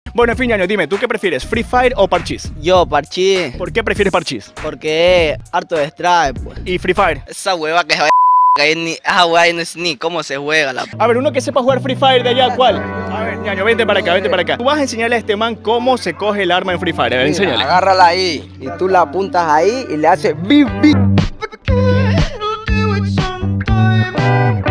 Bueno, en fin, ñaño, dime, ¿tú qué prefieres, Free Fire o Parchís? Yo, parchís, ¿Por qué prefieres Parchís? porque harto distrae, pues. ¿Y Free Fire? Esa hueva que esa hueva no es ni cómo se juega la. A ver, uno que sepa jugar Free Fire de allá, ¿cuál? A ver, ñaño, vente para acá, vente para acá. Tú vas a enseñarle a este man cómo se coge el arma en Free Fire. A ver, enséñale. Agárrala ahí y tú la apuntas ahí y le haces bip bip.